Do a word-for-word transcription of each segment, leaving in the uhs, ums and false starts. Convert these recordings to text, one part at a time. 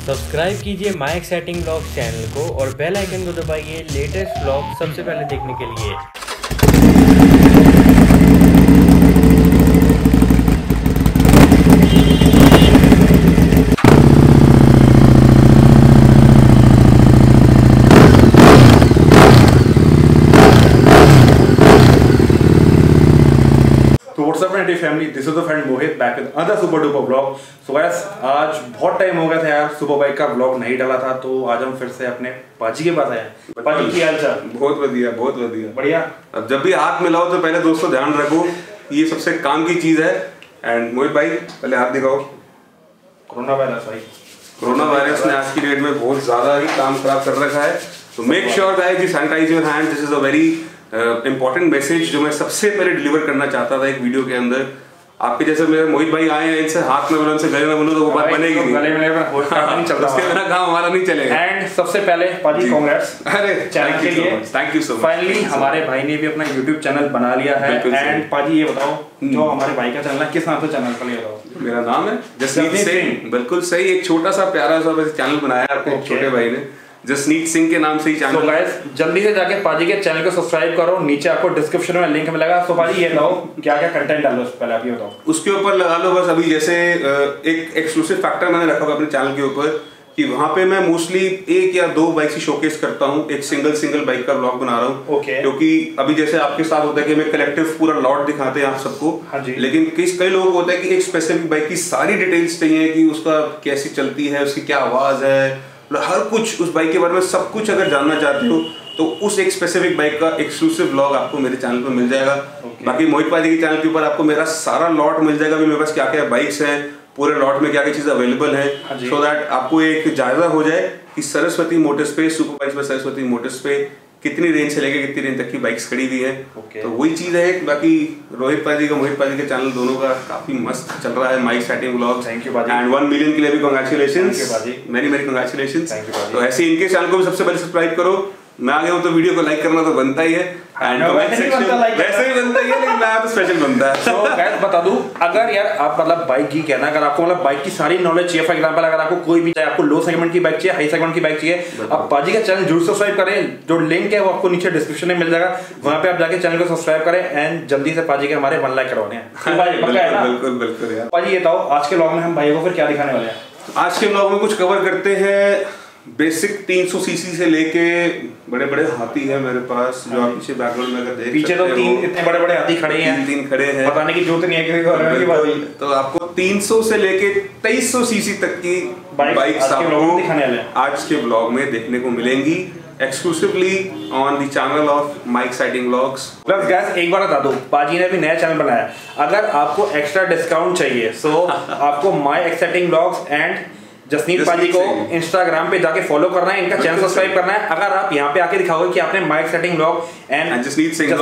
Subscribe कीजिए my exciting blogs channel को और बेल आइकन को दबाइए लेटेस्ट ब्लॉग सबसे पहले देखने के लिए। तो what's up and family, this is the friend Mohit back with other super duper blog. So guys, आज बहुत टाइम हो गया था यार, सुपर बाइक का ब्लॉग नहीं डाला था, तो आज हम फिर से अपने पाजी के पास आए हैं। पाजी की हाल चाल? बहुत बढ़िया, बहुत बढ़िया, बढ़िया। अब जब भी हाथ मिलाओ तो पहले दोस्तों ध्यान रखो, ये सबसे काम की चीज है। एंड मोहित भाई पहले हाथ दिखाओ। कोरोना वायरस भाई, कोरोना वायरस ने आज की डेट में बहुत ज्यादा ही काम खराब कर रखा है, तो मेक श्योर गाइस कि sanitise your hand. This is a very important message जो मैं सबसे पहले डिलीवर करना चाहता था एक वीडियो के अंदर। आपके जैसे मेरे मोहित भाई आए हैं, इनसे हाथ में बोलो, इनसे गले में बोलो तो वो बात बनेगी नहीं, गले में नहीं चलता, उसके बिना काम हमारा नहीं चलेगा। एंड सबसे पहले पाजी कांग्रेट्स अरे चैनल के लिए, thank you so much. Finally हमारे भाई ने भी अपना यूट्यूब चैनल बना लिया है। एंड पाजी ये बताओ, जो हमारे भाई का चैनल है, किस नाम से चैनल का लिया? मेरा नाम है जसनीत सिंह। बिल्कुल सही, एक छोटा सा प्यारा सा चैनल बनाया है आपके छोटे भाई ने, जसनीत सिंह के नाम से ही चैनल। तो गाइस जल्दी से जाके पाजी के चैनल को सब्सक्राइब करो, नीचे आपको डिस्क्रिप्शन में लिंक मिलेगा। तो पाजी ये बताओ क्या क्या कंटेंट डालो उससे पहले आप ये बताओ। उसके ऊपर लगा लो बस अभी जैसे एक एक्सक्लूसिव फैक्टर मैंने रखा हुआ अपने चैनल के ऊपर कि वहां पे मैं मोस्टली एक या दो बाइक ही शोकेस करता हूँ, एक सिंगल सिंगल बाइक का ब्लॉग बना रहा हूँ। okay. क्योंकि अभी जैसे आपके साथ होता है कि मैं कलेक्टिव पूरा लॉट दिखाते हैं आप सबको, हाँ जी। लेकिन कई कई लोगों को होता है कि एक स्पेसिफिक बाइक की सारी डिटेल्स चाहिए कि उसका कैसी चलती है, उसकी क्या आवाज है, हर कुछ उस बाइक के बारे में सब कुछ अगर जानना चाहते हो तो उस एक स्पेसिफिक बाइक का एक्सक्लूसिव ब्लॉग आपको मेरे चैनल पर मिल जाएगा। okay. बाकी मोहित पाजी के चैनल के ऊपर आपको मेरा सारा लॉट मिल जाएगा, मेरे पास क्या क्या बाइक्स हैं, पूरे लॉट में क्या क्या चीजें अवेलेबल है, सो दैट आपको एक जायजा हो जाए कि सरस्वती मोटर्स पे, सुपर बाइक्स पे सरस्वती मोटर्स पे कितनी रेंज से लेके कितनी रेंज तक की बाइक्स खड़ी हुई है। okay. तो वही चीज है। बाकी रोहित पाजी का मोहित पाजी के चैनल दोनों का काफी मस्त चल रहा है, my exciting blogs. Thank you पाजी, एंड वन मिलियन के लिए भी कांग्रेचुलेशंस, मेनी मेनी कांग्रेचुलेशंस। तो ऐसे इनके चैनल को भी सबसे पहले सब्सक्राइब करो। मैं आ गया हूँ तो वीडियो को लाइक करना तो बनता ही है, एंड वैसे ही बनता ही है, लेकिन मैं तो स्पेशल बनता है। तो गाइस बता दूं, अगर यार आप मतलब बाइक की कहना, अगर आपको मतलब बाइक की सारी नॉलेज चाहिए, फॉर एग्जांपल अगर आपको कोई भी चाहिए, आपको लो सेगमेंट की बाइक चाहिए, हाई सेगमेंट की बाइक चाहिए, आप पाजी का चैनल जरूर सब्सक्राइब करें। जो लिंक है वो आपको नीचे डिस्क्रिप्शन में मिल जाएगा, वहां पे आप जाके चैनल को सब्सक्राइब करें एंड जल्दी से पाजी के हमारे वन लाइक करवाने हैं। बिल्कुल बिल्कुल यार। पाजी ये बताओ आज के ब्लॉग में हम भाई को फिर क्या दिखाने वाले हैं? आज के ब्लॉग में कुछ कवर करते हैं बेसिक तीन सौ सीसी से लेके बड़े बड़े हाथी है मेरे पास, जो आप पीछे बैकग्राउंड में अगर देख पीछे तो तीन इतने बड़े बड़े हाथी खड़े हैं, तीन तीन खड़े हैं, बताने की जरूरत नहीं है किसी को। तो आपको तीन सौ से लेके तेईस सौ सीसी तक की बाइक्स आपको आज के ब्लॉग में देखने को मिलेंगी, exclusively on the channel of my exciting vlogs. Plus guys एक बार बता दो, पाजी ने भी नया चैनल बनाया, अगर आपको एक्स्ट्रा डिस्काउंट चाहिए सो आपको my exciting vlogs and Jasneet पाजी को इंस्टाग्राम पे जाके फॉलो करना है, इनका चैनल सब्सक्राइब करना है। अगर आप यहाँ पे आके दिखाओगे कि आपने my exciting vlog and Jasneet Singh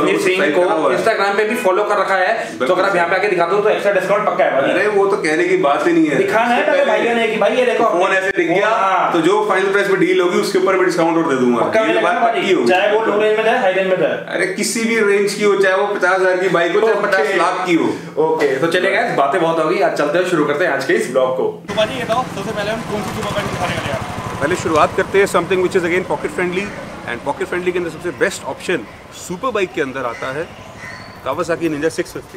को इंस्टाग्राम पे भी फॉलो कर रखा है, तो अगर आप यहाँ पे आके दिखा दो तो एक्स्ट्रा डिस्काउंट पक्का है। अरे वो तो कहने की बात ही नहीं है, दिखाना है पहले भाइयों ने कि भाई ये देखो फोन ऐसे दिख गया तो जो फाइनल प्राइस पे डील होगी उसके ऊपर भी डिस्काउंट और दे दूंगा, चाहे वो लो रेंज में जाए हाई रेंज में जाए, अरे किसी भी रेंज की हो, चाहे वो पचास हजार की बाइक हो चाहे पचास लाख की हो। ओके तो चलिए गाइस, बातें बहुत होगी, आज चलते हैं, शुरू करते हैं आज के इस ब्लॉग को। तो पाजी ये बताओ सबसे पहले हम कौन सी सुपर बाइक दिखाने वाले हैं? पहले शुरुआत करते हैं something which is again pocket friendly, and pocket friendly के अंदर सबसे बेस्ट ऑप्शन सुपर बाइक के अंदर आता है Kawasaki Ninja six fifty.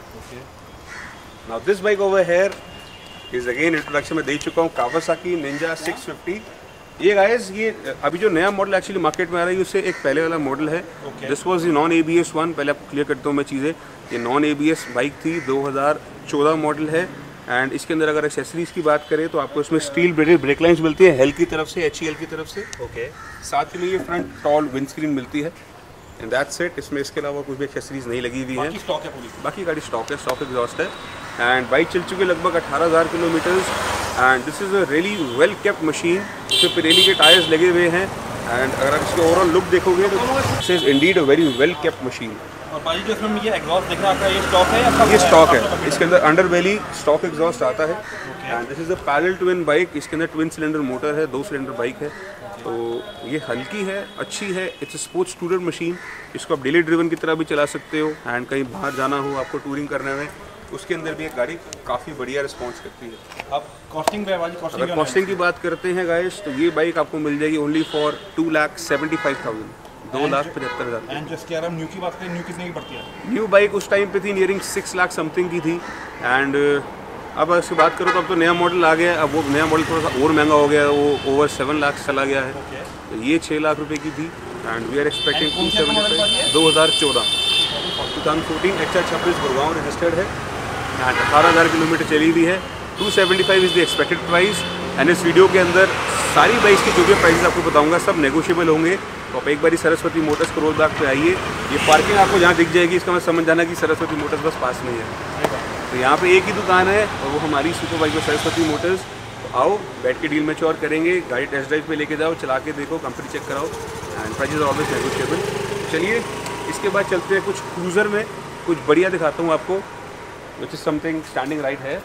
Now this bike over here is again introduction में दे चुका हूँ, कावासाकी निंजा सिक्स फिफ्टी। ये गाइस ये अभी जो नया मॉडल एक्चुअली मार्केट में आ रहा है उससे एक पहले वाला मॉडल है। This was the non ABS one. पहले आपको क्लियर करता हूँ मैं चीज़ें, ये नॉन एबीएस बाइक थी, दो हज़ार चौदह मॉडल है। एंड इसके अंदर अगर एक्सेसरीज की बात करें तो आपको इसमें स्टील ब्रेडेड ब्रेक लाइन्स मिलती है हेल की तरफ से, एच ई एल की तरफ से। Okay okay. साथ ही में ये फ्रंट टॉल विंडस्क्रीन मिलती है, एंड दैट्स इट। इसमें इसके अलावा कुछ भी एक्सेसरीज नहीं लगी हुई है, बाकी स्टॉक है पूरी, बाकी गाड़ी स्टॉक है, स्टॉक एग्जॉस्ट है। एंड बाइक चल चुकी है लगभग अठारह हज़ार kilometres, and this is a really well kept machine. इसमें पिरेली के टायर्स लगे हुए हैं, एंड अगर आप इसके ओवरऑल लुक देखोगे तो this is indeed a very well kept machine. और पाजी जो इसमें ये एग्जॉस्ट दिख रहा है, ये स्टॉक है या ये स्टॉक है? इसके अंदर अंडरबेली स्टॉक एग्जॉस्ट आता है, and this is a parallel twin bike. इसके अंदर ट्विन सिलेंडर मोटर है, दो सिलेंडर बाइक है, तो ये हल्की है, अच्छी है, इट्स स्पोर्ट्स टूरर मशीन। इसको आप डेली ड्रिवन की तरह भी चला सकते हो, एंड कहीं बाहर जाना हो आपको टूरिंग करने में उसके अंदर भी एक गाड़ी काफ़ी बढ़िया रिस्पॉन्स करती है। अब कॉस्टिंग पे वाली कॉस्टिंग अगर कॉस्टिंग की बात करते हैं गाइस, तो ये बाइक आपको मिल जाएगी only for two lakh seventy five thousand, दो लाख पचहत्तर हज़ार। एंड जिसके अगर न्यू की बात करें, न्यू कितने की पड़ती है? न्यू बाइक उस टाइम पे थी नियरिंग सिक्स लाख समथिंग की थी। एंड अब इसकी बात करो तो अब तो नया मॉडल आ गया है। अब वो नया मॉडल थोड़ा सा और महंगा हो गया है, वो ओवर सेवन लाख चला गया है। okay. तो ये छः लाख रुपए की थी and we are expecting two seventy five दो हज़ार चौदह two thousand fourteen X R छब्बीस गुड़गांव रजिस्टर्ड है एंड अठारह हज़ार किलोमीटर चली हुई है। Two seventy five is the expected price and इस वीडियो के अंदर सारी बाइक्स की जो भी प्राइस आपको बताऊंगा सब नेगोशिएबल होंगे। तो आप एक बारी सरस्वती मोटर्स करोल बाग पे आइए। ये पार्किंग आपको जहाँ दिख जाएगी इसका मैं समझ जाना कि सरस्वती मोटर्स बस पास में है। तो यहाँ पे एक ही दुकान है और वो हमारी सुपर बाइक सरस्वती मोटर्स। तो आओ बैठ के डील मैच्योर करेंगे, गाड़ी टेस्ट ड्राइव पे लेके जाओ, चला के देखो, कंपनी चेक कराओ and prices are always negotiable. चलिए इसके बाद चलते हैं कुछ क्रूज़र में, कुछ बढ़िया दिखाता हूँ आपको, which is something standing right है।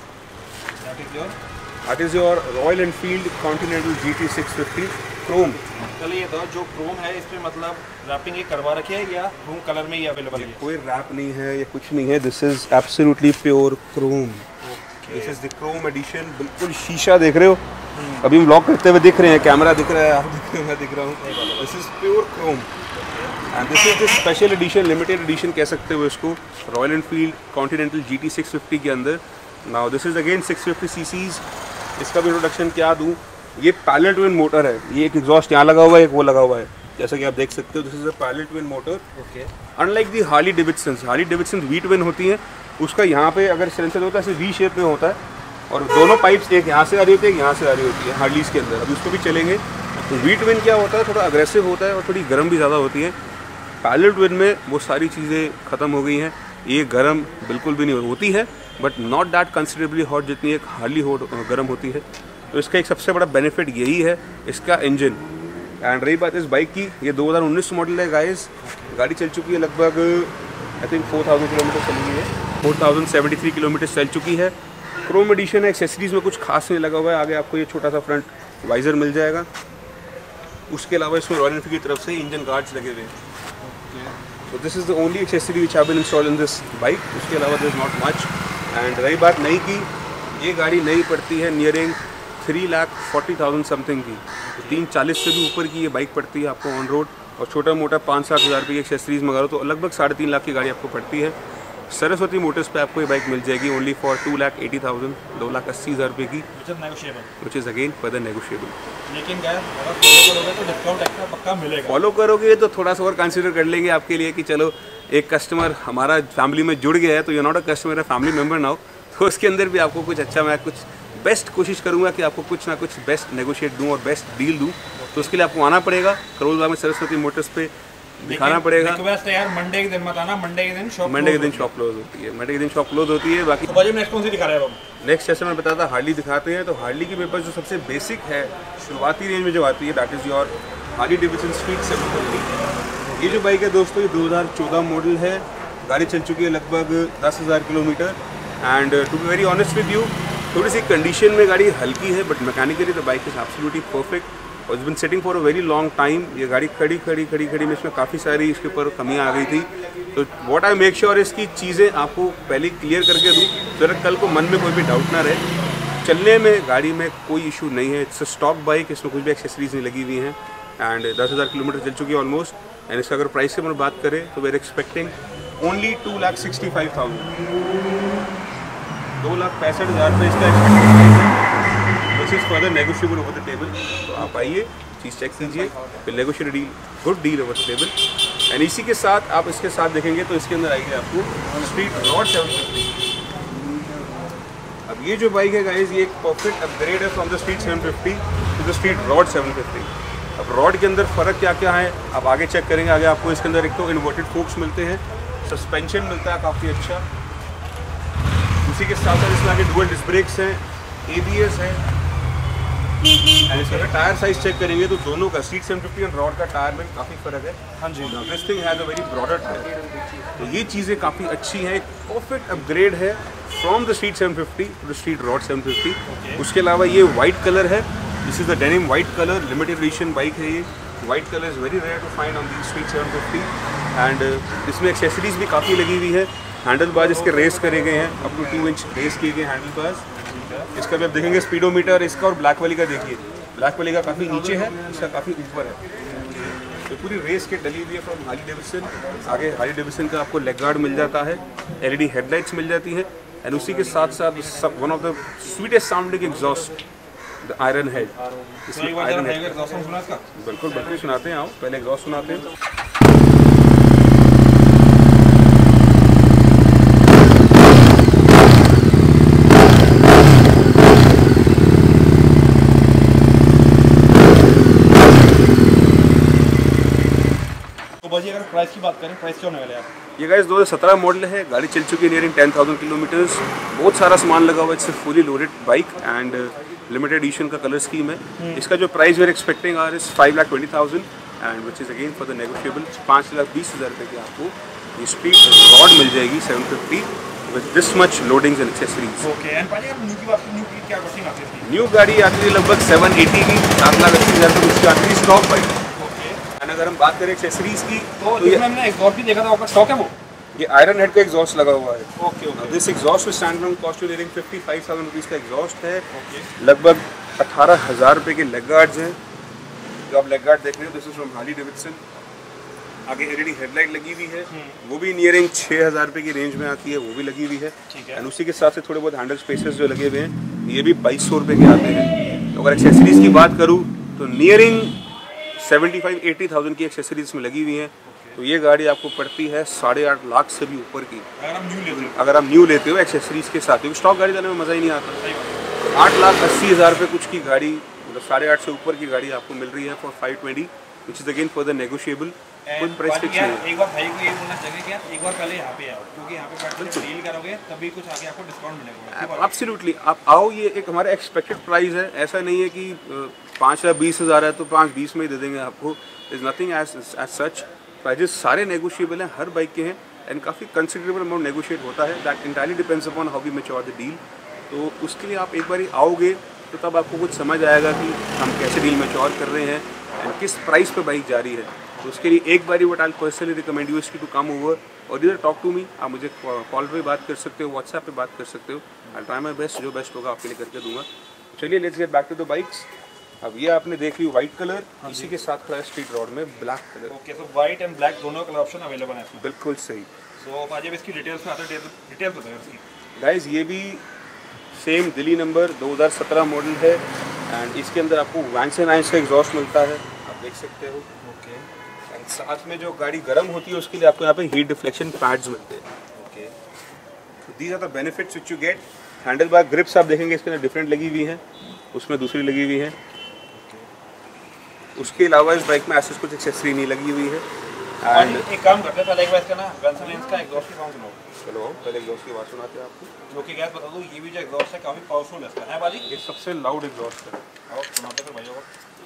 That is your Royal Enfield Continental G T six fifty chrome. चलिए ये तो जो क्रोम है इस पे मतलब रैपिंग एक करवा रखी है या क्रोम कलर में ही अवेलेबल है? कोई रैप नहीं है, ये कुछ नहीं है, this is absolutely pure chrome. This is the chrome edition. बिल्कुल शीशा देख रहे हो, अभी हम व्लॉग करते हुए दिख रहे हैं, कैमरा दिख रहा है, आप दिख रहे हो, मैं दिख रहा हूँ। This is pure chrome and this is the special edition, limited edition कह सकते हो इसको, Royal Enfield Continental G T six fifty के अंदर। Now this is again six fifty CCs. इसका भी इंट्रोडक्शन क्या दूँ, ये पैरेलल ट्विन मोटर है, ये एक एग्जॉस्ट यहाँ लगा हुआ है, एक वो लगा हुआ है, जैसा कि आप देख सकते हो। This is a parallel twin motor. Okay. Unlike the Harley Davidson, Harley Davidson V twin होती है, उसका यहाँ पे अगर सिलेंसर होता है ऐसे वी शेप में होता है और दोनों पाइप्स एक यहाँ से आ रही होती है, एक यहाँ से आ रही होती है हार्लीज के अंदर। अभी उसको भी चलेंगे। तो वी ट्विन क्या होता है, थोड़ा अग्रेसिव होता है और थोड़ी गर्म भी ज़्यादा होती है। पैरेलल ट्विन में वो सारी चीज़ें ख़त्म हो गई हैं, ये गर्म बिल्कुल भी नहीं होती है, but not that considerably hot जितनी एक हार्ली हॉट गर्म होती है। तो इसका एक सबसे बड़ा बेनिफिट यही है, इसका इंजन। एंड रही बात इस बाइक की, ये दो हज़ार उन्नीस मॉडल है गाइस। गाड़ी चल चुकी है लगभग I think four thousand kilometre चली हुई है, four thousand seventy three kilometre चल चुकी है। क्रोम एडिशन है, एक्सेसरीज में कुछ खास नहीं लगा हुआ है। आगे आपको ये छोटा सा फ्रंट वाइजर मिल जाएगा। उसके अलावा इसमें रॉयल एनफील्ड की तरफ से इंजन गार्ड्स लगे हुए हैं। तो this is the only accessory which have been installed in this bike. उसके अलावा दिस नॉट मच। एंड रही बात नई की, ये गाड़ी नई पड़ती है nearing three lakh forty thousand something की, तो तीन चालीस से भी ऊपर की ये बाइक पड़ती है आपको ऑन रोड। और छोटा मोटा पाँच सात हज़ार रुपये की एक्सेसरीज मंगा लो तो लगभग साढ़े तीन लाख की गाड़ी आपको पड़ती है। सरस्वती मोटर्स पे आपको ये बाइक मिल जाएगी only for two lakh eighty thousand, दो लाख अस्सी हज़ार रुपये की, which is again further negotiable. लेकिन अगर फॉलो करोगे तो डिस्काउंट एक्स्ट्रा पक्का मिलेगा। फॉलो करोगे तो थोड़ा सा और कंसिडर कर लेंगे आपके लिए कि चलो एक कस्टमर हमारा फैमिली में जुड़ गया है, तो you not a customer, a family member now. तो उसके अंदर भी आपको कुछ अच्छा, मैं कुछ बेस्ट कोशिश करूंगा कि आपको कुछ ना कुछ बेस्ट नेगोशिएट दूं और बेस्ट डील दूं। तो उसके लिए आपको आना पड़ेगा करोल बाग में सरस्वती मोटर्स पे, दिखाना पड़ेगा। रिक्वेस्ट है यार, मंडे के दिन मत आना, मंडे के दिन शॉप मंडे के दिन शॉप क्लोज होती है, मंडे के दिन शॉप क्लोज होती है। बाकी तो भाई नेक्स्ट कौन सी दिखा रहे हैं हम? नेक्स्ट जैसे मैं बताता हार्ली दिखाते हैं। तो हार्ली की मेरे पास जो सबसे बेसिक है, शुरुआती रेंज में जो आती है, that is your Harley Davidson Street seven fifty. ये जो बाइक है दोस्तों, ये दो हज़ार चौदह मॉडल है। गाड़ी चल चुकी है लगभग दस हज़ार kilometre. And to be very honest with you, थोड़ी सी कंडीशन में गाड़ी हल्की है, but mechanically the bike is absolutely perfect और it's been setting for a very long time. ये गाड़ी खड़ी खड़ी खड़ी खड़ी में इसमें काफ़ी सारी इसके ऊपर कमियाँ आ गई थी। तो व्हाट आई मेक श्योर इसकी चीज़ें आपको पहले क्लियर करके दूँ, तो कल को मन में कोई भी डाउट ना रहे। चलने में गाड़ी में कोई इशू नहीं है, इट्स अ स्टॉक बाइक, इसमें कुछ भी एक्सेसरीज नहीं लगी हुई हैं। एंड दस हज़ार किलोमीटर चल चुकी है ऑलमोस्ट। एंड इसका अगर प्राइस की मैं बात करें तो we are expecting only two lakh sixty five thousand, दो लाख पैंसठ हज़ार रुपये इसका expected, which is further negotiable over the table. तो आप आइए, चीज़ चेक कीजिए, फिर negotiate deal, good deal over the table. And इसी के साथ आप इसके साथ देखेंगे तो इसके अंदर आएगी आपको स्ट्रीट रॉड सेवन फिफ्टी। अब ये जो बाइक है गाइस, ये एक परफेक्ट अपग्रेड है from the Street seven fifty to the Street Rod seven fifty. अब रॉड के अंदर फ़र्क क्या क्या है आप आगे चेक करेंगे। आगे आपको इसके अंदर एक तो इन्वर्टेड फोक्स मिलते हैं, सस्पेंशन मिलता है काफ़ी अच्छा, उसी के साथ साथ इसमें आगे डुअल डिस्क ब्रेक्स हैं, ए बी एस है। एंड इसका अगर टायर साइज चेक करेंगे तो दोनों का Street seven fifty and Rod का टायर में काफ़ी फ़र्क है। हाँ जी, this thing has a very broader tyre. तो ये चीज़ें काफ़ी अच्छी हैं, एक परफेक्ट अपग्रेड है from the Street seven fifty to the Street Rod seven fifty. उसके अलावा ये वाइट कलर है, this is the denim white colour, limited edition bike है ये। White colour is very rare to find on the Street seven fifty. And इसमें accessories भी काफ़ी लगी हुई है। हैंडल बार्स इसके रेस करे गए हैं, up to two inch raise किए गए हैंडल बार्स। इसका भी आप देखेंगे स्पीडोमीटर इसका और ब्लैक वाली का देखिए, ब्लैक वाली का काफ़ी नीचे है, इसका काफ़ी ऊपर है। तो पूरी रेस किट डली हुई है फ्रॉम हार्ली डेविडसन। आगे हार्ली डेविडसन का आपको लेग गार्ड मिल जाता है, एलईडी हेडलाइट्स मिल जाती है, एंड उसी के साथ साथ one of the sweetest sounding exhaust the Iron Head. इसमें आयरन हेड बिल्कुल बिल्कुल सुनाते हैं, आओ पहले एग्जॉस्ट सुनाते हैं। अगर प्राइस की बात करें, प्राइस क्या होने वाला है? ये गाइस दो हज़ार सत्रह मॉडल है, गाड़ी चल चुकी है नियरिंग टेन थाउजेंड किलोमीटर्स। बहुत सारा सामान लगा हुआ है, it's fully loaded bike and limited edition का कलर स्कीम है। इसका जो price we are expecting are is five lakh twenty thousand and which is again for the negotiable. पाँच लाख बीस हज़ार रुपये की आपको ये स्पीड रॉड मिल जाएगी seven fifty with this much loadings and accessories. Okay and पाजी आप न्यू की बात, न्यू की क्या कॉस्टिंग आती है? न्यू गाड़ी आती है लगभग सेवन एटी की, सात लाख अस्सी हज़ार रुपये उसकी आती है स्टॉक बाइक। अगर हम बात करें एक्सेसरीज की तो, तो ये हमने एग्जॉस्ट भी देखा था, आपका स्टॉक है वो? ये आयरन हेड का एग्जॉस्ट लगा हुआ है। Okay okay. This exhaust with stand alone cost nearing fifty five thousand rupees का एग्जॉस्ट है। okay. लगभग अठारह हज़ार रुपये के लेग गार्ड्स हैं, जो आप लेग गार्ड देख रहे हो this is from Harley Davidson. आगे एलईडी हेडलाइट लगी हुई है, वो भी नियरिंग छः हज़ार रुपये की रेंज में आती है, वो भी लगी हुई है। एंड उसी के साथ से थोड़े बहुत हैंडल स्पेसेस जो लगे हुए हैं ये भी बाईस सौ रुपये के आते हैं। तो अगर एक्सेसरीज की बात करूँ तो nearing seventy five eighty thousand की एक्सेसरीज में लगी हुई हैं। तो ये गाड़ी आपको पड़ती है साढ़े आठ लाख से भी ऊपर की, अगर आप न्यू लेते हो अगर आप न्यू लेते हो एक्सेसरीज के साथ। क्योंकि स्टॉक गाड़ी देने में मज़ा ही नहीं आता। आठ लाख अस्सी हज़ार रुपये कुछ की गाड़ी, मतलब साढ़े आठ से ऊपर की गाड़ी आपको मिल रही है for five twenty which is again for the negotiable. कोई प्राइस फिक्स नहीं है। एक बार भाई को ये बोलना चाहिए कि आप एक बार पहले यहाँ पे आओ, क्योंकि यहाँ पे बैठ डील करोगे तभी कुछ आगे आपको डिस्काउंट मिलेगा। एब्सोल्युटली आप आओ, ये एक हमारा एक्सपेक्टेड प्राइस है। ऐसा नहीं है कि पाँच या बीस हज़ार है तो पाँच बीस में ही दे देंगे आपको। Is nothing as as such. Prices सारे नेगोशिएबल हैं, हर बाइक के हैं एंड काफ़ी कंसिडरेबल अमाउंट नेगोशिएट होता है। That entirely depends upon how we mature the deal. तो उसके लिए आप एक बार ही आओगे तो तब आपको कुछ समझ आएगा कि हम कैसे डील मैच्योर कर रहे हैं एंड किस प्राइस पे बाइक जा रही है। तो उसके लिए एक बार ही what I personally recommend you to come over और इधर टॉक टू मी। आप मुझे कॉल पे बात कर सकते हो, व्हाट्सएप पे बात कर सकते हो। आई ट्राई माई बेस्ट, जो बेस्ट होगा आपके लिए करके दूंगा। चलिए let's get back to the bikes. अब ये आपने देख ली व्हाइट कलर, इसी के साथ खड़ा है स्ट्रीट रॉड में black colour. Okay, so white and black दोनों कलर ऑप्शन अवेलेबल है इसमें। बिल्कुल सही। सो आज इसकी डिटेल्स में आते हैं, डिटेल्स बताइए इसकी। गाइस ये भी सेम दिल्ली नंबर दो हज़ार सत्रह मॉडल है एंड इसके अंदर आपको वैंस एंड आइंस का एग्जॉस्ट मिलता है, आप देख सकते हो। ओके एंड साथ में जो गाड़ी गर्म होती है उसके लिए आपको यहाँ पे हीट डिफ्लेक्शन पैड्स मिलते हैं। Okay, these are the benefits which you get. Handle bar grips आप देखेंगे इसके अंदर डिफरेंट लगी हुई हैं, उसमें दूसरी लगी हुई है। उसके अलावा इस बाइक में ऐसे कुछ एक्सेसरी नहीं लगी हुई है। एंड एक काम करते हैं, पहले एक बार इसका ना वैंस एंड आइंस का एग्जॉस्ट की साउंड सुनो। चलो पहले एग्जॉस्ट की आवाज़ सुनाते हैं आपको। जो कि गैस बता दूं, ये भी जो एग्जॉस्ट है काफी पावरफुल है इसका, है बाजी? ये सबसे लाउड एग्जॉस्ट है। आओ सुनाते हैं फिर भाइयों को।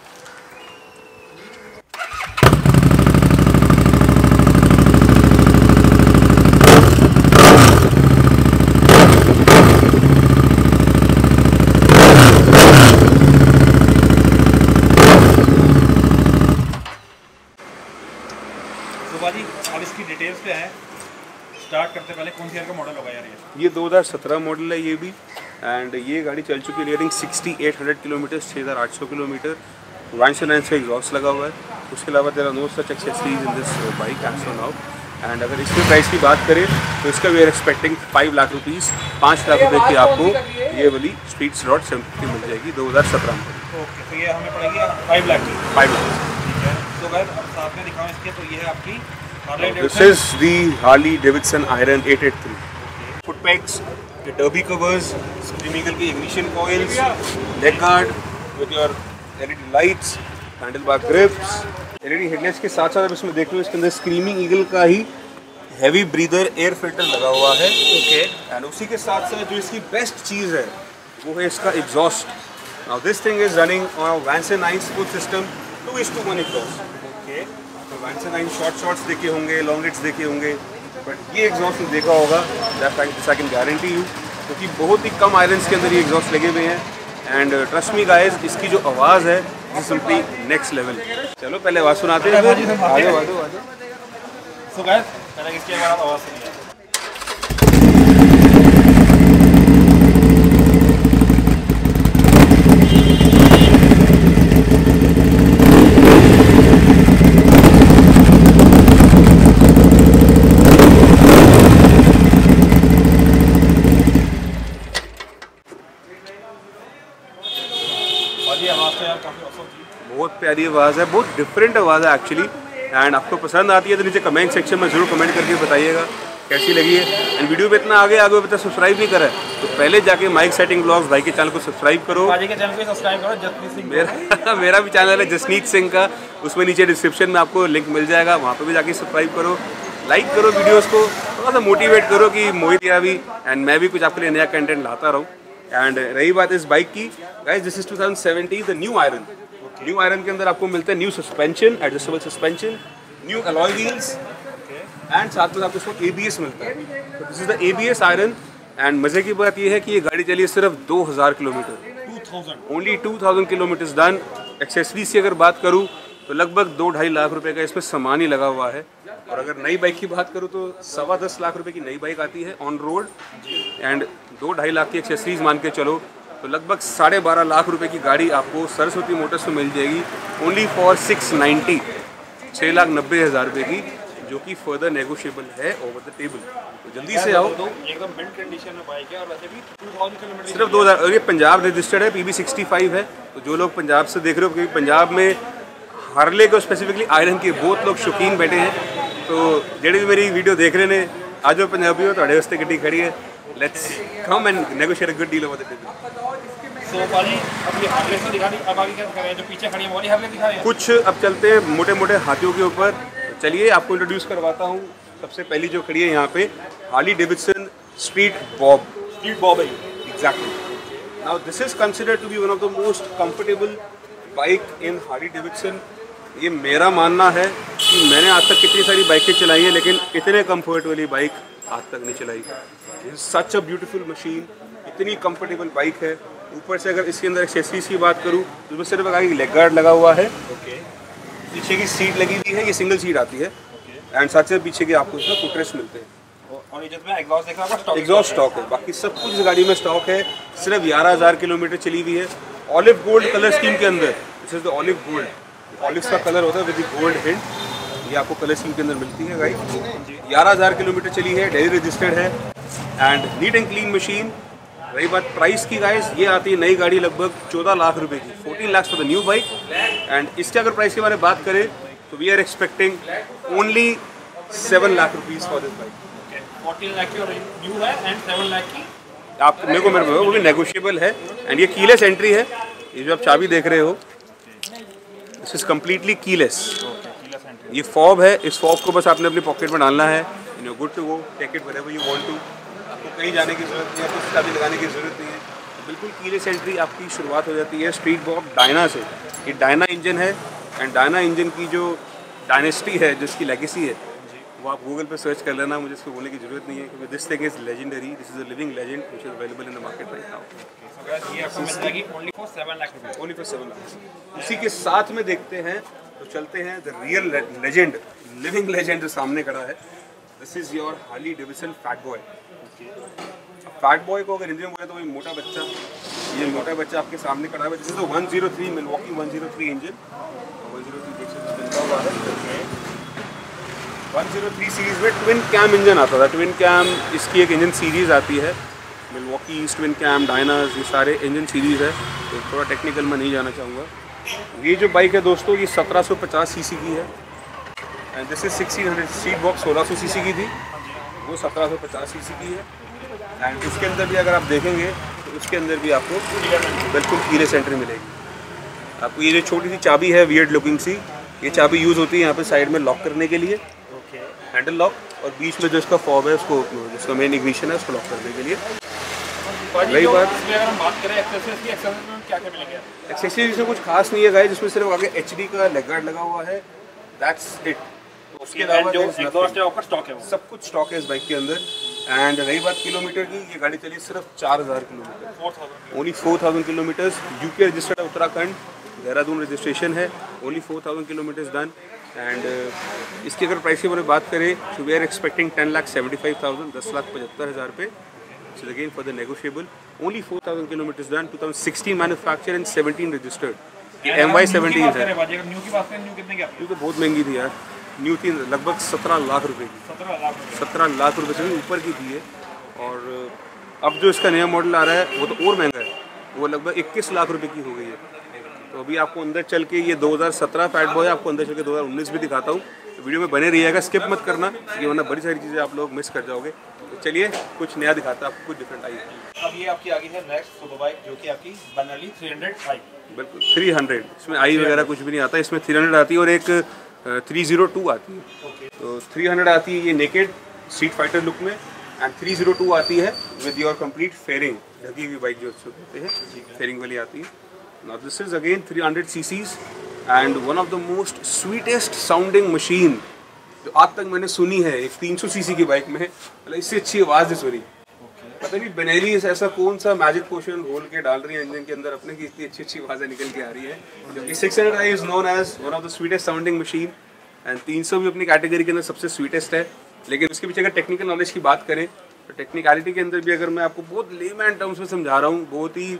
अब इसकी डिटेल्स पे है, स्टार्ट करते पहले कौन सी ईयर का मॉडल होगा यार ये? ये दो हज़ार सत्रह मॉडल है ये भी एंड ये गाड़ी चल चुकी है nearing sixty eight hundred kilometre, छः हज़ार आठ सौ किलोमीटर। वैंस एंड आइंस का एग्जॉस्ट लगा हुआ है। उसके अलावा there are no such accessories in this bike as of now. And अगर इसके प्राइस की बात करें तो इसका we are expecting five lakh rupees, पाँच लाख रुपये की आपको ये वाली स्ट्रीट स्लॉट सेवन फिफ्टी मिल जाएगी दो हज़ार सत्रह में। ओके, तो ये हमें पड़ेगी फाइव लाख की। फाइव लाख तो गाइस अब साथ में दिखाऊं इसके, तो ये है आपकी This is the Harley Davidson Iron eight eighty-three. Foot pegs, the derby covers, Scream Eagle की ignition coils, leg guard with your L E D lights, handlebar grips, L E D headlights के साथ साथ अब इसमें देख लो इसके अंदर Screaming Eagle का ही heavy breather air filter लगा हुआ है। ओके, एंड उसी के साथ साथ जो इसकी बेस्ट चीज़ है वो है इसका exhaust. Now this thing is running on a Vance and Hines full system two is to one exhaust. Okay, तो Vance and Hines short shots देखे होंगे, लॉन्ग हिट्स देखे होंगे, बट ये एग्जॉस्ट नहीं देखा होगा। That I can guarantee you, क्योंकि बहुत ही कम आयरन्स के अंदर ये एग्जॉस्ट लगे हुए हैं एंड ट्रस्ट मी गाइस, इसकी जो आवाज़ है इज सिंपली नेक्स्ट लेवल। चलो पहले आवाज़ सुनाते हैं। आ जाओ आ जाओ आ जाओ। सो गाइस पहले इसकी एक बार आप आवाज़ सुनिए। बाजी आवाज़ तो यार काफ़ी औसम थी, बहुत प्यारी आवाज़ है, बहुत डिफरेंट आवाज़ है एक्चुअली। एंड आपको पसंद आती है तो नीचे कमेंट सेक्शन में ज़रूर कमेंट करके बताइएगा कैसी लगी है। एंड वीडियो में इतना आगे आगे बता सब्सक्राइब नहीं करा है तो पहले जाके माइक सेटिंग ब्लॉग्स भाई के चैनल को सब्सक्राइब करो। बाजी के चैनल को सब्सक्राइब करो, जसनीत सिंह मेरा मेरा भी चैनल है जसनीत सिंह का, उसमें नीचे डिस्क्रिप्शन में आपको लिंक मिल जाएगा, वहाँ पर भी जाके सब्सक्राइब करो, लाइक करो वीडियोस को, थोड़ा सा मोटिवेट करो कि मोहित या भी एंड मैं भी कुछ आपके लिए नया कंटेंट लाता रहूँ। एंड रही बात इस बाइक की, guys this is two thousand seventeen the new Iron. New Iron के अंदर आपको मिलता है new suspension, adjustable suspension, new alloy wheels and साथ में आपको इसको एबीएस मिलता है। तो this is the ABS Iron. And मजे की बात यह है कि ये गाड़ी चली है सिर्फ दो हज़ार kilometre, only two thousand kilometres done. Accessories की अगर बात करूँ तो लगभग दो ढाई लाख रुपए का इसमें सामान ही लगा हुआ है। और अगर नई बाइक की बात करूँ तो सवा दस लाख रुपए की नई बाइक आती है ऑन रोड, एंड दो ढाई लाख की एक्सेसरीज मान के चलो तो लगभग साढ़े बारह लाख रुपए की गाड़ी आपको सरस्वती मोटर्स में मिल जाएगी ओनली फॉर सिक्स नाइन्टी, छः लाख नब्बे हज़ार रुपये की, जो कि फर्दर नेगोशिएबल है ओवर द टेबल। तो जल्दी से आओ, एकदम मिंट कंडीशन में बाइक है और वैसे भी टू थाउजेंड किलोमीटर सिर्फ दो हज़ार। और ये पंजाब रजिस्टर्ड है, पी बी सिक्सटी फाइव है। तो जो लोग पंजाब से देख रहे हो, क्योंकि पंजाब में हार्ले को स्पेसिफिकली आयरन के बहुत लोग शौकीन बैठे हैं, तो जेडे भी मेरी वीडियो देख रहे हैं आज पंजाबी हो तो वास्ते गड्डी खड़ी है, let's come and negotiate a good deal over the table. So बाजी अपनी हार्ले से दिखा दी, अब आगे क्या दिखा रहे हैं, जो पीछे खड़ी है वो वाली हार्ले दिखा रहे हैं। कुछ अब चलते हैं मोटे मोटे हाथियों के ऊपर। चलिए आपको इंट्रोड्यूस करवाता हूँ। सबसे पहली जो खड़ी है यहाँ पे Harley Davidson Street Bob. Street Bob है exactly. Now this is considered to be one of the most comfortable bike in Harley Davidson. ये मेरा मानना है कि मैंने आज तक कितनी सारी बाइकें चलाई हैं लेकिन इतने कंफर्ट वाली बाइक आज तक नहीं चलाई। सच अ ब्यूटीफुल मशीन, इतनी कंफर्टेबल बाइक है। ऊपर से अगर इसके अंदर एक्सेसरीज की बात करूँ तो इसमें सिर्फ आगे लेग गार्ड लगा हुआ है, ओके, पीछे की सीट लगी हुई है, ये सिंगल सीट आती है, एंड साथ से पीछे के आपको इसमें फुटरेस्ट मिलते हैं। और ये जिसमें एग्जॉस्ट देख रहा है, एग्जॉस्ट स्टॉक है, बाकी सब कुछ इस गाड़ी में स्टॉक है। सिर्फ ग्यारह हज़ार किलोमीटर चली हुई है ऑलिव गोल्ड कलर स्कीम के अंदर। This is the olive gold, olive का कलर होता है विद गोल्ड हिंट, ये आपको कलर स्कीम के अंदर मिलती है गाड़ी। ग्यारह हज़ार किलोमीटर चली है, डेली रजिस्टर्ड है and neat and clean machine. रही बात प्राइस की गाइस, ये आती है नई गाड़ी लगभग चौदह लाख रुपए की, fourteen lakh for the new bike. And इसके अगर प्राइस के बारे में बात करें तो we are expecting only seven lakh rupees for this bike. Fourteen lakh की और न्यू है एंड सेवन लाख की आप मेरे को मेरे को वो भी नेगोशिएबल है। एंड ये कीलेस एंट्री है, ये जो आप चाबी देख रहे हो दिस इज कम्प्लीटली कीलेस। ये फॉब है, इस फॉब को बस आपने अपनी पॉकेट में डालना है, you know good to go, take it wherever you want to. आपको कहीं जाने की जरूरत नहीं है, आपको चाबी लगाने की जरूरत नहीं है, बिल्कुल कीलेस एंट्री आपकी शुरुआत हो जाती है स्ट्रीट बॉब डायना से। ये डायना इंजन है एंड डायना इंजन की जो डायनेस्टी है, जिसकी लेगेसी है, वो आप गूगल पे सर्च कर लेना, मुझे इसको बोलने की जरूरत नहीं है क्योंकि this thing is legendary, this is a living legend which is available in the market right now. ये आपको मिल जाएगी ओनली फॉर सेवन लाख रुपए, ओनली फॉर सेवन लाख। उसी के साथ में देखते हैं तो चलते हैं the real legend, living legend जो सामने खड़ा है। This is your Harley Davidson Fat Boy. Fat Boy को अगर हिंदी में बोले तो वही मोटा बच्चा, ये मोटा बच्चा आपके सामने खड़ा है। This is the one zero three Milwaukee one zero three engine, one zero three देख सकते हैं वन ज़ीरो थ्री सीरीज में ट्विन कैम इंजन आता था। ट्विन कैम इसकी एक इंजन सीरीज आती है, मिलवॉकी ट्विन कैम, डायनास, ये सारे इंजन सीरीज है, तो थोड़ा टेक्निकल में नहीं जाना चाहूँगा। ये जो बाइक है दोस्तों ये सत्रह सौ पचास सीसी की है and this is sixteen hundred. Seat box सोलह सौ सीसी की थी, वो सत्रह सौ पचास सीसी की है। एंड इसके अंदर भी अगर आप देखेंगे तो उसके अंदर भी आपको बिल्कुल कीलेस एंट्री मिलेगी। आपको ये जो छोटी सी चाबी है वियर्ड लुकिंग सी, ये चाबी यूज़ होती है यहाँ पे साइड में लॉक करने के लिए, हैंडल लॉक, और बीच में जो इसका फॉब है उसको, जिसका मेन इग्निशन है उसको लॉक करने के लिए। वही बात, अगर हम बात करें एक्सेसरीज की, एक्सेसरीज में क्या क्या मिलेंगे? एक्सेसरीज में कुछ खास नहीं है गाइस, जिसमें सिर्फ आगे एच डी का लेग गार्ड लगा हुआ है, दैट्स इट। उसके अलावा जो एग्जॉस्ट है ऊपर स्टॉक है, वो सब कुछ स्टॉक है इस बाइक के अंदर। एंड रही बात किलोमीटर की, ये गाड़ी चली सिर्फ चार हज़ार kilometre, only four thousand kilometres. UK registered है, उत्तराखंड, देहरादून रजिस्ट्रेशन है, only four thousand kilometres done. And इसकी अगर प्राइस की बात करें तो we are expecting ten lakh seventy five thousand, दस लाख पचहत्तर हज़ार रुपये। So again for the negotiable, only four thousand kilometers done, twenty sixteen manufactured and seventeen registered. ये M Y सेवनटीन है। न्यू की बात करें, न्यू कितने की आती है? न्यू तो बहुत महंगी थी यार, न्यू थी लगभग सत्रह लाख रुपए की, सत्रह लाख सत्रह लाख रुपए से भी ऊपर की थी है। और अब जो इसका नया मॉडल आ रहा है वो तो और महंगा है, वो लगभग इक्कीस लाख रुपए की हो गई है। तो अभी आपको अंदर चल के ये दो हज़ार सत्रह फैट बॉय, आपको अंदर चल के दो हज़ार उन्नीस भी दिखाता हूँ। तो वीडियो में बने रहिएगा, स्किप मत करना, क्योंकि वरना बड़ी सारी चीज़ें आप लोग मिस कर जाओगे। तो चलिए कुछ नया दिखाता है आपको, कुछ डिफरेंट आई है। अब ये आपकी आ गई है नेक्स्ट सुपर बाइक, जो कि आपकी बेनेली थ्री हंड्रेड आई। बिल्कुल थ्री हंड्रेड, इसमें आई वगैरह कुछ भी नहीं आता, इसमें थ्री हंड्रेड आती है और एक थ्री ज़ीरो टू आती है। तो थ्री हंड्रेड आती है ये नेकेड स्ट्रीट फाइटर लुक में, एंड थ्री ज़ीरो टू आती है विद योर कंप्लीट फेयरिंग, ढकी हुई बाइक जो उसको कहते हैं, फेयरिंग वाली आती है। Now this is again three hundred CCs and one of the most sweetest sounding machine जो आज तक मैंने सुनी है एक तीन सौ सीसी की बाइक में, मतलब इससे अच्छी आवाज़ नहीं सुनी। पता नहीं बेनेली ऐसा कौन सा मैजिक पोशन घोल के डाल रही है इंजन के अंदर अपने की इतनी अच्छी अच्छी आवाज़ें निकल के आ रही है, क्योंकि six hundred I is known as one of the sweetest sounding machine, and तीन सौ भी अपनी कैटेगरी के अंदर सबसे स्वीटेस्ट है। लेकिन उसके पीछे अगर टेक्निकल नॉलेज की बात करें तो टेक्निकलिटी के अंदर भी अगर मैं आपको बहुत लेमैन टर्म्स में समझा रहा हूँ, बहुत ही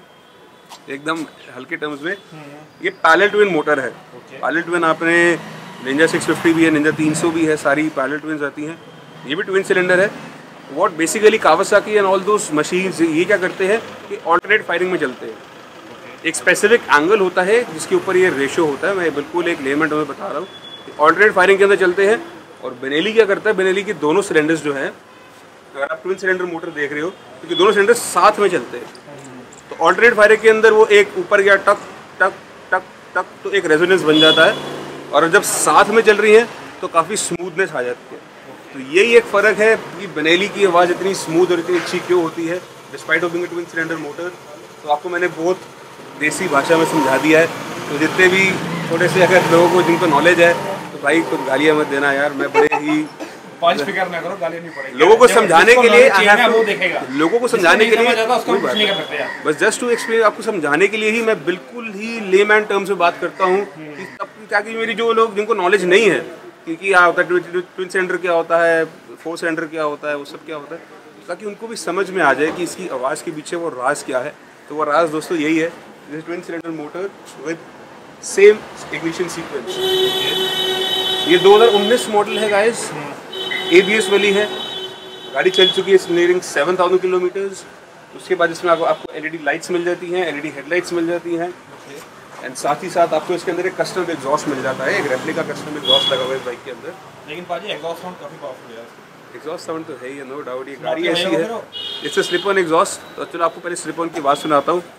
एकदम हल्के टर्म्स में, ये पैरेलल ट्विन मोटर है। पैरेलल ट्विन आपने निंजा सिक्स फिफ्टी भी है, निंजा तीन सौ भी है, सारी पैरेलल ट्विन्स आती हैं। ये भी ट्विन सिलेंडर है। What basically Kawasaki and all those machines ये क्या करते हैं कि ऑल्टरनेट फायरिंग में चलते हैं। एक स्पेसिफिक एंगल होता है जिसके ऊपर ये रेशो होता है, मैं बिल्कुल एक लेमैन टर्म में बता रहा हूँ। ऑल्टरनेट फायरिंग के अंदर चलते हैं। और बेनेली क्या करता है, बेनेली के दोनों सिलेंडर्स जो हैं, अगर आप ट्विन सिलेंडर मोटर देख रहे हो, क्योंकि दोनों सिलेंडर साथ में चलते हैं, तो ऑल्टरनेट फायरिंग के अंदर वो एक ऊपर गया टक टक टक टक, तो एक रेजोनेंस बन जाता है, और जब साथ में चल रही है तो काफ़ी स्मूथनेस आ जाती है। तो यही एक फ़र्क है कि बेनेली की आवाज़ इतनी स्मूथ और इतनी अच्छी क्यों होती है despite of being a twin cylinder motor. तो आपको मैंने बहुत देसी भाषा में समझा दिया है। तो जितने भी थोड़े से अगर लोगों को जिनको नॉलेज है, तो भाई कुछ गालियाँ मत देना यार, मैं बड़े ही पांच फिकर ना करो, गाली नहीं पड़ेगी। लोगों को समझाने के लिए वो देखेगा, लोगों को समझाने के लिए नहीं कर सकते यार। बस जस्ट टू एक्सप्लेन, आपको समझाने के लिए ही मैं बिल्कुल ही लेमैन टर्म्स में बात करता हूँ, कि ताकि मेरी जो लोग जिनको नॉलेज नहीं है कि क्या होता है ट्विन सिलेंडर क्या होता है, फोर सिलेंडर क्या होता है, वो सब क्या होता है, ताकि उनको भी समझ में आ जाए कि इसकी आवाज़ के पीछे वो राज क्या है। तो वो राज दोस्तों यही है, twin cylinder motor with same ignition sequence. ये दो हज़ार उन्नीस मॉडल है गाइस, एबीएस वाली है, गाड़ी चल चुकी है नियरिंग सेवन थाउजेंड किलोमीटर्स। उसके बाद इसमें आपको आपको एलईडी लाइट्स मिल जाती हैं, एलईडी हेडलाइट्स मिल जाती हैं, एंड साथ ही साथ आपको इसके अंदर एक कस्टम एग्जॉस्ट मिल जाता है, एक रेप्लिका कस्टम एग्जॉस्ट लगा हुआ है इस बाइक के अंदर। लेकिन पाजी एग्जॉस्ट साउंड काफी पावरफुल है यार। एग्जॉस्ट साउंड तो है ही, नो डाउट। ये गाड़ी ऐसी है, it's a slip on exhaust. तो चलो आपको पहले स्लिप ऑन की बात सुनाता हूँ।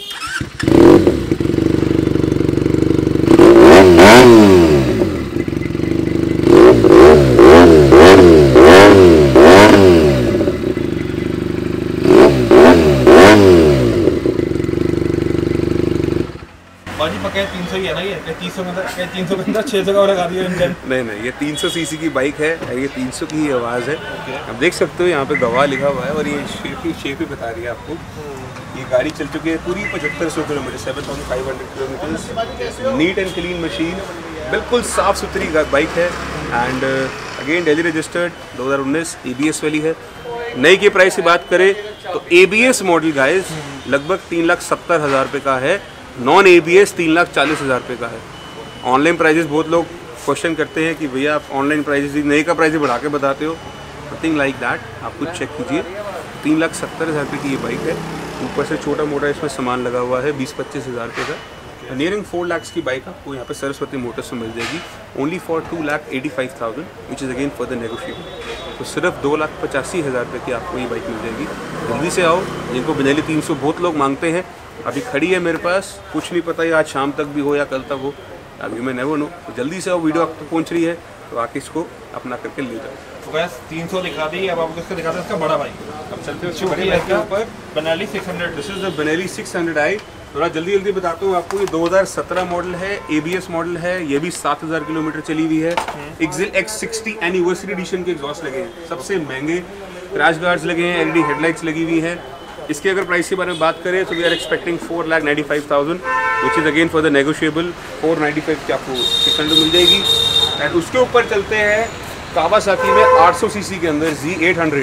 तीन सौ ही है ना, ये तीन सौ के अंदर तीन सौ के अंदर छह सौ का लगा दिया इंजन। नहीं नहीं, ये तीन सौ सीसी की बाइक है, ये तीन सौ की ही आवाज़ है। आप देख सकते हो यहाँ पे गवाह लिखा हुआ है, और ये शेप ही शेप ही बता रही है आपको। ये गाड़ी चल चुकी है पूरी पचहत्तर सौ kilometre, seven thousand five hundred kilometre. Neat and clean machine, बिल्कुल साफ़ सुथरी बाइक है, एंड अगेन डेली रजिस्टर्ड, दो हज़ार उन्नीस, ए बी एस वाली है। नई की प्राइस की बात करें तो A B S model guys लगभग तीन लाख सत्तर हज़ार रुपये का है, नॉन ए बी एस तीन लाख चालीस हज़ार रुपये का है। ऑनलाइन प्राइजेस बहुत लोग क्वेश्चन करते हैं कि भैया आप ऑनलाइन प्राइजेस नई का प्राइस बढ़ा के बताते हो, नथिंग लाइक दैट। आप कुछ चेक कीजिए, तीन लाख सत्तर हज़ार रुपये की ये बाइक है। ऊपर से छोटा मोटा इसमें सामान लगा हुआ है बीस पच्चीस हज़ार रुपये का। नियरिंग फोर लैक्स की बाइक आपको यहाँ पे सरस्वती मोटर्स में मिल जाएगी, only for two lakh eighty five thousand which is again further negotiable. तो सिर्फ दो लाख पचासी हज़ार रुपये की आपको ये बाइक मिल जाएगी। जल्दी से आओ, जिनको बेनेली तीन सौ बहुत लोग मांगते हैं, अभी खड़ी है मेरे पास, कुछ नहीं पता ये आज शाम तक भी हो या कल तक हो, अभी मैं नेवर नो। तो जल्दी से आओ, वीडियो आप तक पहुँच रही है, तो आके इसको अपना करके ले जाओ। तो बस तीन सौ दिखा दी, अब आपको इसका दिखाते हैं इसका बड़ा बाइक। अब चलते हैं बड़ी बाइक के ऊपर, Benelli six hundred. This is the Benelli six hundred I. थोड़ा जल्दी जल्दी बताता हूँ आपको, ये दो हज़ार सत्रह मॉडल है, एबीएस मॉडल है, ये भी सात हज़ार किलोमीटर चली हुई है। एक्सिल एक्स सिक्सटी एनिवर्सरी एडिशन के एग्जॉस्ट लगे हैं, सबसे महंगे। क्रैश गार्ड्स लगे हैं, एलईडी हेडलाइट्स लगी हुई है। इसके अगर प्राइस के बारे में बात करें तो we are expecting four lakh ninety five thousand which is again for the negotiable. Four ninety five की आपको सिक्स हंड्रेड मिल जाएगी। एंड उसके ऊपर चलते हैं कावासाकी में आठ सौ सीसी के अंदर जी एट हंड्रेड।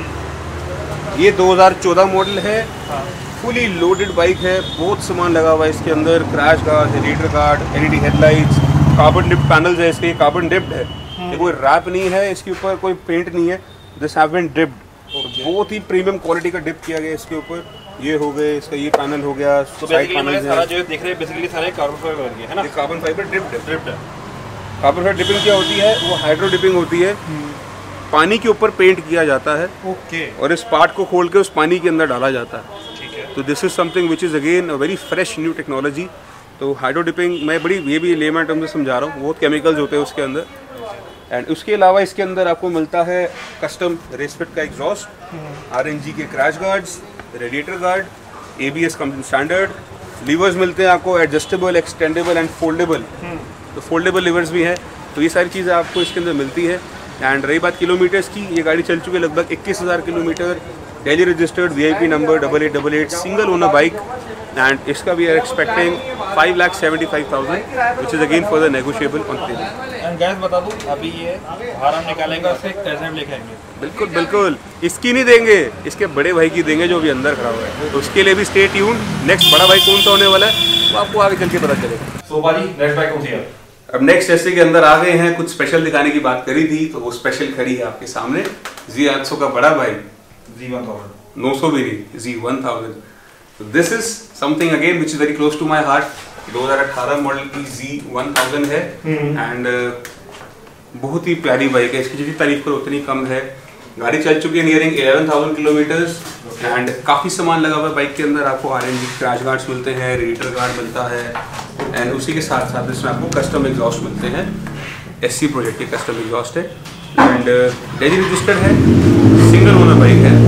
ये दो हज़ार चौदह मॉडल है, फुली लोडेड बाइक है, बहुत सामान लगा हुआ है इसके अंदर। क्रैश गार्ड, रीडर guard, LED headlights, carbon dipped panels है इसके, ये कार्बन डिप्ड है, ये कोई रैप नहीं है, इसके ऊपर कोई पेंट नहीं है, दिस हैव बीन डिप्ड। बहुत ही प्रीमियम क्वालिटी का डिप किया गया इसके ऊपर। ये हो गए, इसका ये पैनल हो गया, तो साइड पैनल सारा जो देख रहे हैं बेसिकली सारे कार्बन फाइबर के है ना। ये कार्बन फाइबर ड्रिप्ड है। ड्रिप्ड है। कार्बन फाइबर ड्रिपिंग क्या होती है? वो हाइड्रो डिपिंग होती है, पानी के ऊपर पेंट किया जाता है ओके और इस पार्ट को खोल के उस पानी के अंदर डाला जाता है। ठीक है। तो this is something which is again a very fresh new technology. तो हाइड्रो डिपिंग मैं बड़ी ये भी लेमैन टर्म से समझा रहा हूँ, बहुत केमिकल्स होते हैं उसके अंदर। एंड उसके अलावा इसके अंदर आपको मिलता है कस्टम रेसपेक्ट का एग्जॉस्ट, आरएनजी के crash guards, radiator guard, ABS company standard, levers मिलते हैं आपको एडजस्टेबल, एक्सटेंडेबल एंड फोल्डेबल। तो फोल्डेबल लीवर्स भी हैं। तो ये सारी चीज़ें आपको इसके अंदर मिलती है। एंड रही बात किलोमीटर्स की, ये गाड़ी चल चुकी है लगभग इक्कीस हज़ार kilometre, Delhi registered, VIP number double eight double eight, single owner bike. And इसका we are expecting five lakh seventy five thousand which is again for the negotiable on payment. And guys बता दूं, अभी ये बाहर हम निकालेंगे, उससे टेस्ट ड्राइव लेके आएंगे। बिल्कुल बिल्कुल, इसकी नहीं देंगे, इसके बड़े भाई की देंगे जो अभी अंदर खड़ा हुआ है। तो उसके लिए भी स्टे ट्यून। नेक्स्ट बड़ा भाई कौन सा होने वाला है वो आपको आगे चल के पता चलेगा। सो भाई नेक्स्ट बाइक कौन सी है? अब नेक्स्ट एसए के अंदर आ गए हैं। कुछ स्पेशल दिखाने की बात करी थी तो वो स्पेशल खड़ी है आपके सामने, जी आठ सौ का बड़ा भाई, जी वन थाउजेंड नौ सौ भी नहीं, जी वन थाउजेंड। तो this is something again which is very close to my heart. दो हज़ार अठारह मॉडल की जी वन थाउजेंड है एंड बहुत ही प्यारी बाइक है। इसकी जितनी तारीफ करो उतनी कम है। गाड़ी चल चुकी है नियरिंग ग्यारह हज़ार किलोमीटर्स एंड काफ़ी सामान लगा हुआ है बाइक के अंदर। आपको आरएनजी क्रैश गार्ड्स मिलते हैं, रेडिएटर गार्ड मिलता है एंड उसी के साथ साथ इसमें आपको कस्टम एग्जॉस्ट मिलते हैं। एससी प्रोजेक्ट के कस्टम एग्जॉस्ट है एंड डेली रजिस्टर्ड है, सिंगल ओनर बाइक है।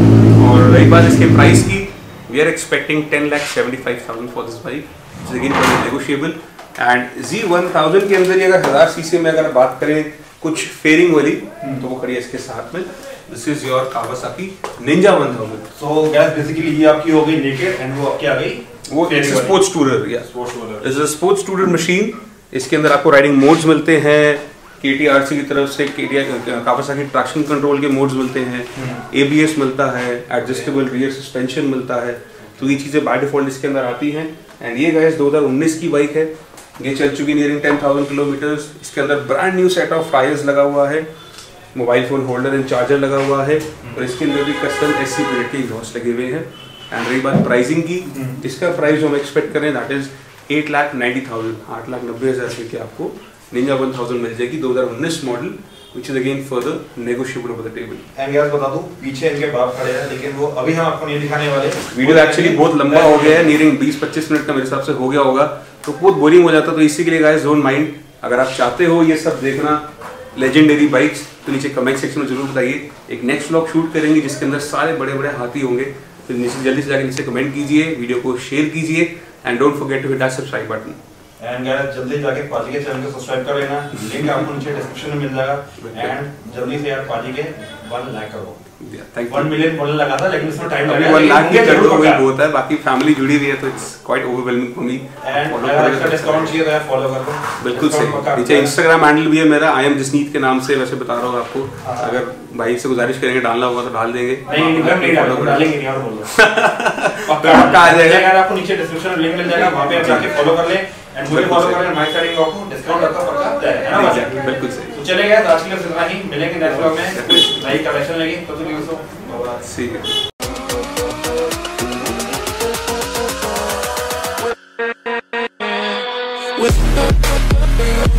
और रही बात इसके प्राइस की, we are expecting ten lakh seventy five thousand for this bike, again negotiable. And Z one thousand के अंदर अगर हज़ार सीसी में अगर बात करें कुछ फेयरिंग वाली तो वो खड़ी है इसके साथ में। This is your Kawasaki Ninja one thousand. So guys basically ये आपकी हो गई नेकेड एंड वो आपकी आ गई वो स्पोर्ट्स टूरर, या sports tourer. Is a sports tourer machine. इसके अंदर आपको राइडिंग मोड्स मिलते हैं, केटीआरसी की तरफ से केटीआर कावासाकी ट्रैक्शन कंट्रोल के मोड्स मिलते हैं, एबीएस मिलता है, एडजस्टेबल रियर सस्पेंशन मिलता है। तो ये चीज़ें बाय डिफॉल्ट इसके अंदर आती हैं। एंड ये गाइस दो हज़ार उन्नीस की बाइक है, ये चल चुकी नियरिंग टेन थाउजेंड किलोमीटर्स। इसके अंदर brand new set of tyres लगा हुआ है, mobile phone holder and charger लगा हुआ है और इसके अंदर भी कस्टम एससी प्रोजेक्ट के एग्जॉस्ट लगे हुए हैं। एंड रही बात प्राइसिंग की, इसका प्राइस जो हम एक्सपेक्ट कर रहे हैं that is eight lakh ninety thousand, आठ लाख नब्बे हज़ार रुपये की आपको निंजा वन थाउजेंड मिल जाएगी, दो हज़ार उन्नीस model, which is again further negotiable over the table. And guys बता दूं, पीछे इनके बाप खड़े हैं लेकिन वो अभी हम आपको नहीं दिखाने वाले। वीडियो एक्चुअली बहुत लंबा हो गया है, नियरिंग बीस पच्चीस मिनट का मेरे हिसाब से हो गया होगा, तो बहुत बोरिंग हो जाता। तो इसी के लिए गाइस डोंट माइंड, अगर आप चाहते हो ये सब देखना लेजेंडरी बाइक्स तो नीचे कमेंट सेक्शन में जरूर बताइए। एक नेक्स्ट व्लॉग शूट करेंगे जिसके अंदर सारे बड़े बड़े हाथी होंगे, तो नीचे जल्दी से जाकर नीचे कमेंट कीजिए, वीडियो को शेयर कीजिए and don't forget to hit that subscribe button. And guys जल्दी जाके पाजी के चैनल को सब्सक्राइब कर लेना, लिंक आपको नीचे डिस्क्रिप्शन में मिल जाएगा। एंड जल्दी से यार पाजी के वन लाख करो, थैंक यू। वन मिलियन बोलने लगा था लेकिन इसमें टाइम अभी लगेगा। वन लाख की कर दो वही बहुत है, बाकी फैमिली जुड़ी हुई है तो it's quite overwhelming for me. And अगर इसका डिस्काउंट चाहिए तो यार फॉलो कर लो। बिल्कुल सही। नीचे इंस्टाग्राम हैंडल भी है मेरा, आई एम जसनीत के नाम से, वैसे बता रहा हूँ आपको, अगर भाई से गुजारिश करेंगे डालना होगा तो डाल देंगे। नहीं नहीं डालेंगे नहीं और बोल दो पक्का आ जाएगा। अगर आपको नीचे डिस्क्रिप्शन में लिंक मिल जाएगा, वहां पे आप जाके फॉलो कर ले एंड मुझे फॉलो कर ले, माय स्टार्टिंग ब्लॉग को डिस्काउंट आपका पक्का है ना भाई? बिल्कुल सही। तो चलेगा आज के लिए इतना ही, मिलेंगे नेक्स्ट व्लॉग में कुछ नई कलेक्शन लेके, तब तक के लिए दोस्तों बाय बाय। C you.